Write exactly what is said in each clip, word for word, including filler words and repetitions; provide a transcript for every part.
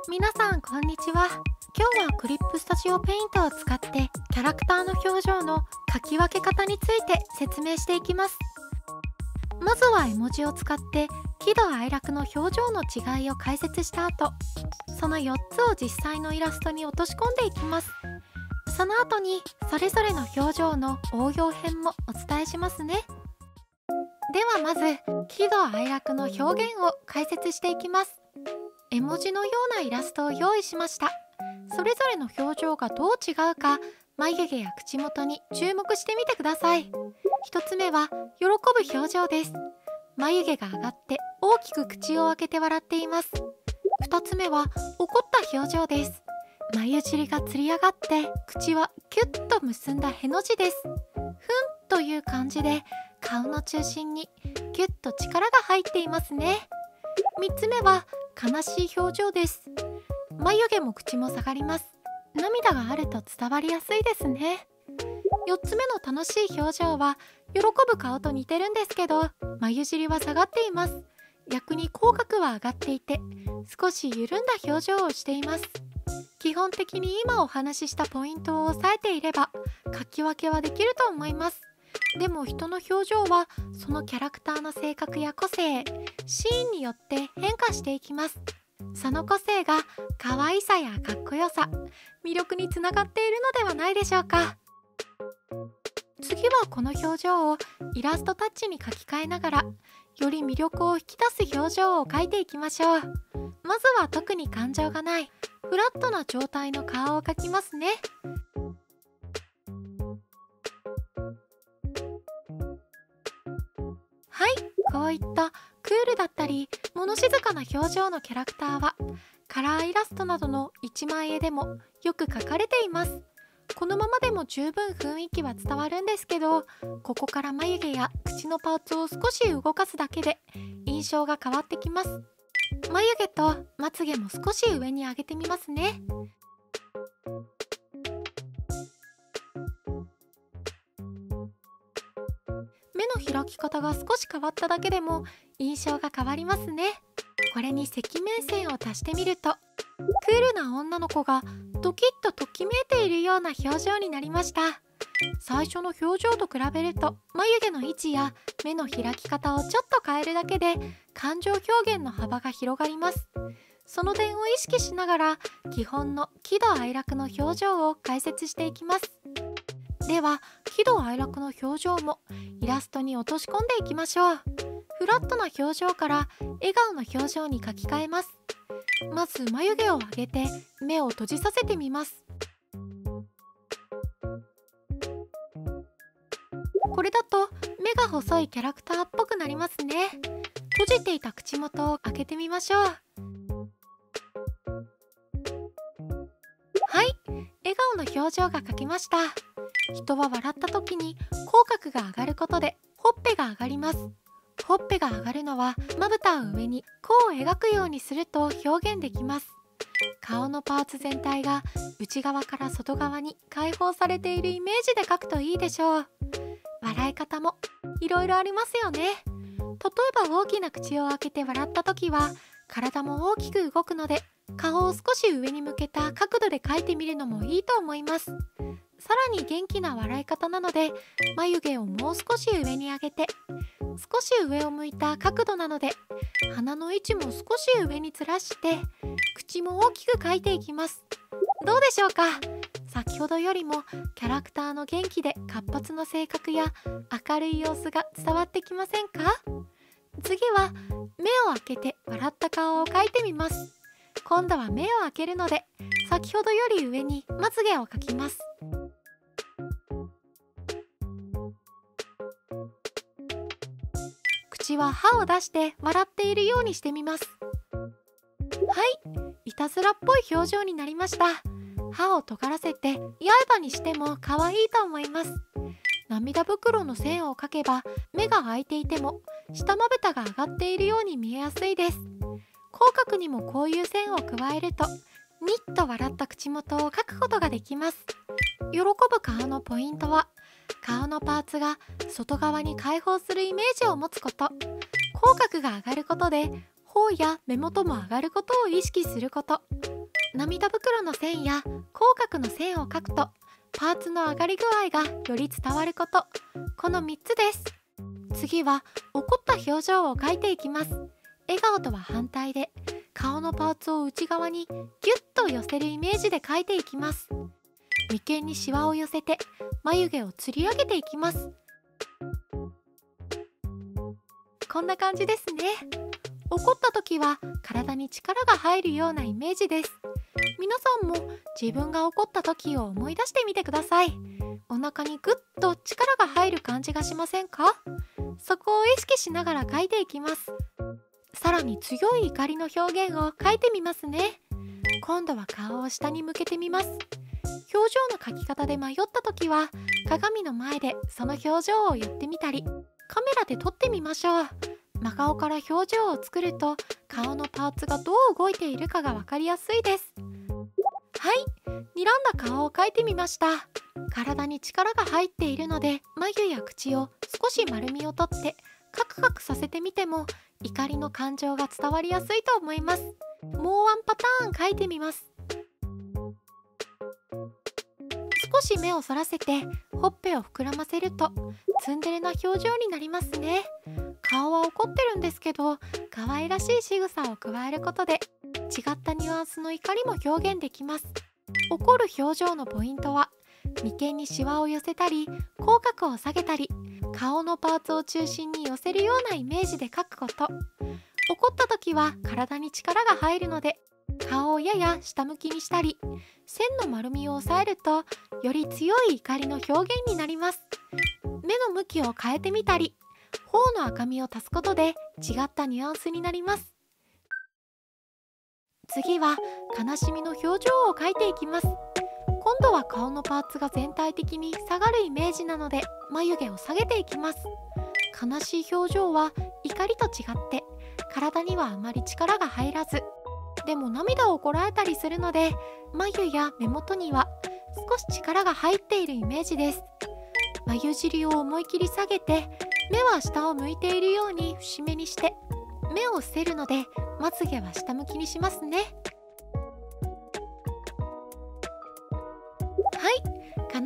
皆さんこんにちは。今日はクリップスタジオペイントを使ってキャラクターの表情の書き分け方について説明していきます。まずは絵文字を使って喜怒哀楽の表情の違いを解説した後、そのよっつを実際のイラストに落とし込んでいきます。その後にそれぞれの表情の応用編もお伝えしますね。ではまず喜怒哀楽の表現を解説していきます。絵文字のようなイラストを用意しました。それぞれの表情がどう違うか、眉毛や口元に注目してみてください。ひとつめは喜ぶ表情です。眉毛が上がって大きく口を開けて笑っています。ふたつめは怒った表情です。眉尻がつり上がって口はキュッと結んだへの字です。ふんという感じで顔の中心にギュッと力が入っていますね。みっつめは悲しい表情です。眉毛も口も下がります。涙があると伝わりやすいですね。よっつめの楽しい表情は喜ぶ顔と似てるんですけど、眉尻は下がっています。逆に口角は上がっていて少し緩んだ表情をしています。基本的に今お話ししたポイントを押さえていれば書き分けはできると思います。でも人の表情はそのキャラクターの性格や個性、シーンによって変化していきます。その個性が可愛さやかっこよさ、魅力につながっているのではないでしょうか。次はこの表情をイラストタッチに書き換えながらより魅力を引き出す表情を描いていきましょう。まずは特に感情がないフラットな状態の顔を描きますね。はい、こういったクールだったり物静かな表情のキャラクターはカラーイラストなどの一枚絵でもよく描かれています。このままでも十分雰囲気は伝わるんですけど、ここから眉毛や口のパーツを少し動かすだけで印象が変わってきます。眉毛とまつげも少し上に上げてみますね。目の開き方が少し変わっただけでも印象が変わりますね。これに赤面線を足してみるとクールな女の子がドキッとときめいているような表情になりました。最初の表情と比べると眉毛の位置や目の開き方をちょっと変えるだけで感情表現の幅が広がります。その点を意識しながら基本の喜怒哀楽の表情を解説していきます。では喜怒哀楽の表情もイラストに落とし込んでいきましょう。フラットな表情から笑顔の表情に書き換えます。まず眉毛を上げて目を閉じさせてみます。これだと目が細いキャラクターっぽくなりますね。閉じていた口元を開けてみましょう。はい、笑顔の表情が描けました。人は笑った時に口角が上がることでほっぺが上がります。ほっぺが上がるのはまぶたを上に弧を描くようにすると表現できます。顔のパーツ全体が内側から外側に開放されているイメージで描くといいでしょう。笑い方もいろいろありますよね。例えば大きな口を開けて笑った時は体も大きく動くので顔を少し上に向けた角度で描いてみるのもいいと思います。さらに元気な笑い方なので眉毛をもう少し上に上げて、少し上を向いた角度なので鼻の位置も少し上にずらして口も大きく描いていきます。どうでしょうか。先ほどよりもキャラクターの元気で活発な性格や明るい様子が伝わってきませんか。次は目を開けて笑った顔を描いてみます。今度は目を開けるので先ほどより上にまつげを描きます。口は歯を出して笑っているようにしてみます。はい、いたずらっぽい表情になりました。歯を尖らせて刃にしても可愛いと思います。涙袋の線を描けば目が開いていても下まぶたが上がっているように見えやすいです。口角にもこういう線を加えるとニッと笑った口元を描くことができます。喜ぶ顔のポイントは顔のパーツが外側に開放するイメージを持つこと。口角が上がることで頬や目元も上がることを意識すること、涙袋の線や口角の線を描くとパーツの上がり具合がより伝わること、このみっつです。次は怒った表情を描いていきます。笑顔とは反対で顔のパーツを内側にギュッと寄せるイメージで描いていきます。眉間にシワを寄せて眉毛をつり上げていきます。こんな感じですね。怒った時は体に力が入るようなイメージです。皆さんも自分が怒った時を思い出してみてください。お腹にぐっと力が入る感じがしませんか？そこを意識しながら描いていきます。さらに強い怒りの表現を描いてみますね。今度は顔を下に向けてみます。表情の描き方で迷った時は鏡の前でその表情をやってみたり、カメラで撮ってみましょう。真顔から表情を作ると顔のパーツがどう動いているかが分かりやすいです。はい、睨んだ顔を描いてみました。体に力が入っているので眉や口を少し丸みをとってカクカクさせてみても怒りの感情が伝わりやすいと思います。もうワンパターン描いてみます。少し目をそらせてほっぺを膨らませるとツンデレな表情になりますね。顔は怒ってるんですけど可愛らしい仕草を加えることで違ったニュアンスの怒りも表現できます。怒る表情のポイントは眉間にシワを寄せたり口角を下げたり顔のパーツを中心に寄せるようなイメージで描くこと。怒った時は体に力が入るので顔をやや下向きにしたり線の丸みを抑えるとより強い怒りの表現になります。目の向きを変えてみたり頬の赤みを足すことで違ったニュアンスになります。次は悲しみの表情を描いていきます。今度は顔のパーツが全体的に下がるイメージなので眉毛を下げていきます。悲しい表情は怒りと違って体にはあまり力が入らず、でも涙をこらえたりするので眉や目元には少し力が入っているイメージです。眉尻を思い切り下げて目は下を向いているように節目にして目を伏せるのでまつげは下向きにしますね。はい、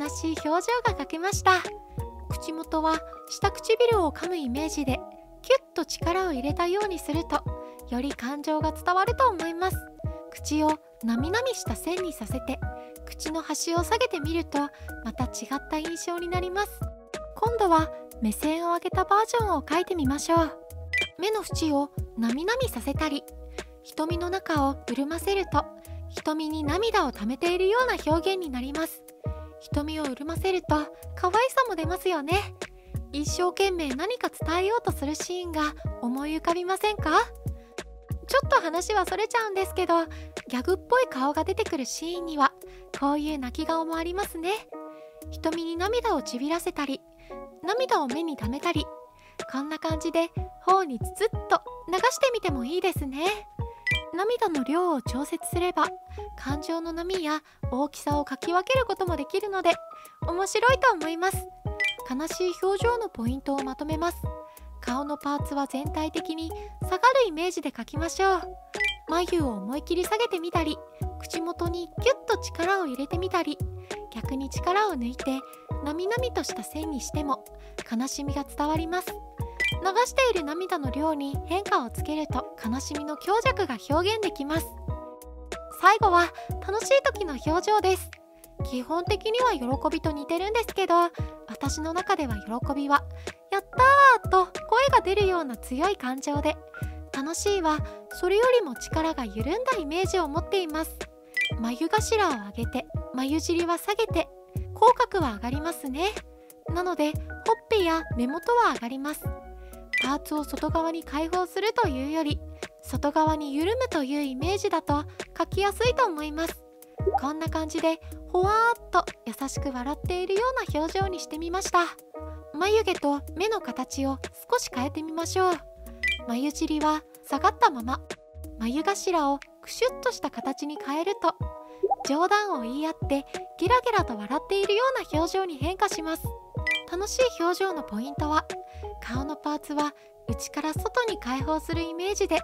悲しい表情が描けました。口元は下唇を噛むイメージでキュッと力を入れたようにするとより感情が伝わると思います。口をなみなみした線にさせて口の端を下げてみるとまた違った印象になります。今度は目線を上げたバージョンを描いてみましょう。目の縁をなみなみさせたり瞳の中を潤ませると瞳に涙を溜めているような表現になります。瞳を潤ませると可愛さも出ますよね。一生懸命何か伝えようとするシーンが思い浮かびませんか？ちょっと話はそれちゃうんですけど、ギャグっぽい顔が出てくるシーンにはこういう泣き顔もありますね。瞳に涙をちびらせたり涙を目に溜めたり、こんな感じで頬につつっと流してみてもいいですね。涙の量を調節すれば感情の波や大きさをかき分けることもできるので面白いと思います。悲しい表情のポイントをまとめます。顔のパーツは全体的に下がるイメージで描きましょう。眉を思い切り下げてみたり口元にギュッと力を入れてみたり逆に力を抜いてなみなみとした線にしても悲しみが伝わります。流している涙の量に変化をつけると悲しみの強弱が表現できます。最後は楽しい時の表情です。基本的には喜びと似てるんですけど、私の中では喜びはやったーと声が出るような強い感情で、楽しいはそれよりも力が緩んだイメージを持っています。眉頭を上げて眉尻は下げて口角は上がりますね。なのでほっぺや目元は上がります。パーツを外側に開放するというより外側に緩むというイメージだと描きやすいと思います。こんな感じでほわーっと優しく笑っているような表情にしてみました。眉毛と目の形を少し変えてみましょう。眉尻は下がったまま眉頭をクシュッとした形に変えると冗談を言い合ってゲラゲラと笑っているような表情に変化します。楽しい表情のポイントは顔のパーツは内から外に開放するイメージで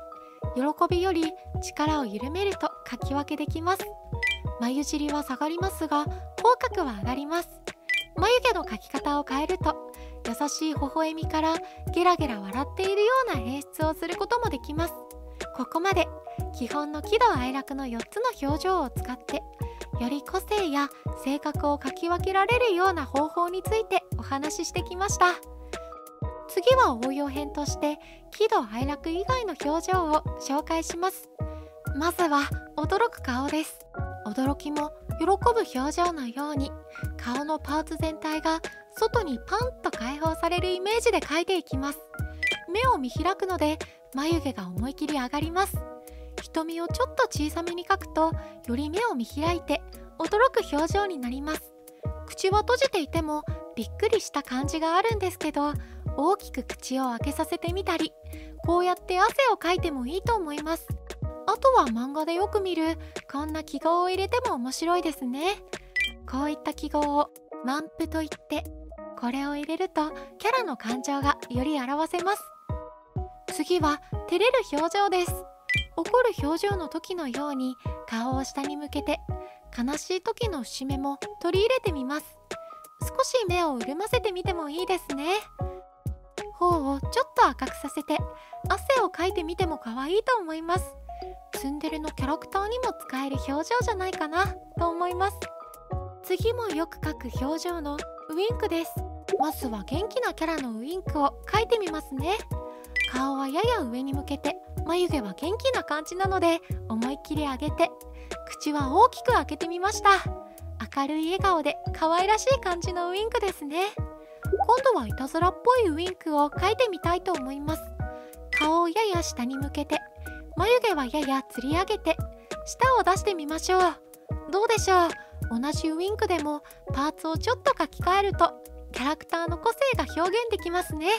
喜びより力を緩めると描き分けできます。眉尻は下がりますが口角は上がります。眉毛の描き方を変えると優しい微笑みからゲラゲラ笑っているような演出をすることもできます。ここまで基本の喜怒哀楽のよっつの表情を使ってより個性や性格を描き分けられるような方法についてお話ししてきました。次は応用編として喜怒哀楽以外の表情を紹介します。まずは驚く顔です。驚きも喜ぶ表情のように顔のパーツ全体が外にパンと解放されるイメージで描いていきます。目を見開くので眉毛が思い切り上がります。瞳をちょっと小さめに描くとより目を見開いて驚く表情になります。口は閉じていてもびっくりした感じがあるんですけど、大きく口を開けさせてみたり、こうやって汗をかいてもいいと思います。あとは漫画でよく見るこんな記号を入れても面白いですね。こういった記号を満符といって、これを入れるとキャラの感情がより表せます。次は照れる表情です。怒る表情の時のように顔を下に向けて、悲しい時の節目も取り入れてみます。少し目を潤ませてみてもいいですね。頬をちょっと赤くさせて汗をかいてみても可愛いと思います。ツンデレのキャラクターにも使える表情じゃないかなと思います。次もよく描く表情のウインクです。まずは元気なキャラのウインクを描いてみますね。顔はやや上に向けて、眉毛は元気な感じなので思いっきり上げて、口は大きく開けてみました。明るい笑顔で可愛らしい感じのウインクですね。今度はいたずらっぽいウインクを描いてみたいと思います。顔をやや下に向けて、眉毛はややつり上げて、舌を出してみましょう。どうでしょう。同じウインクでもパーツをちょっと書き換えるとキャラクターの個性が表現できますね。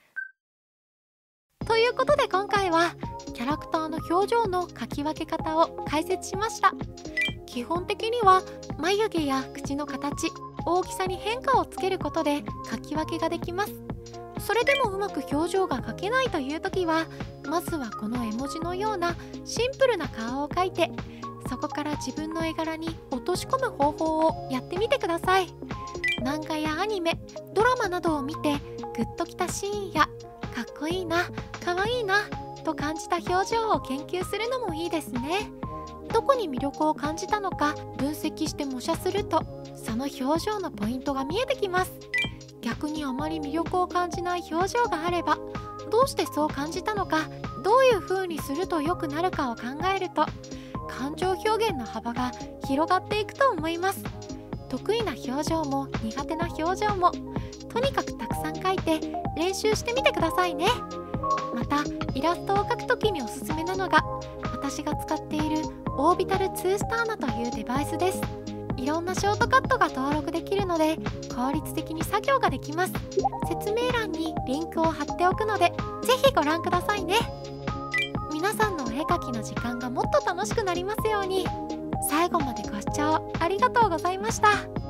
ということで今回はキャラクターの表情の描き分け方を解説しました。基本的には眉毛や口の形、大きさに変化をつけることで描き分けができます。それでもうまく表情が描けないという時は、まずはこの絵文字のようなシンプルな顔を描いて、そこから自分の絵柄に落とし込む方法をやってみてください。漫画やアニメ、ドラマなどを見てグッときたシーンやかっこいいな、かわいいなと感じた表情を研究するのもいいですね。どこに魅力を感じたのか分析して模写すると、その表情のポイントが見えてきます。逆にあまり魅力を感じない表情があれば、どうしてそう感じたのか、どういう風にすると良くなるかを考えると、感情表現の幅が広がっていくと思います。得意な表情も苦手な表情も、とにかくたくさん描いて練習してみてくださいね。またイラストを描くときにおすすめなのが、私が使っているオービタルツースターナというデバイスです。いろんなショートカットが登録できるので効率的に作業ができます。説明欄にリンクを貼っておくのでぜひご覧くださいね。皆さんのお絵描きの時間がもっと楽しくなりますように。最後までご視聴ありがとうございました。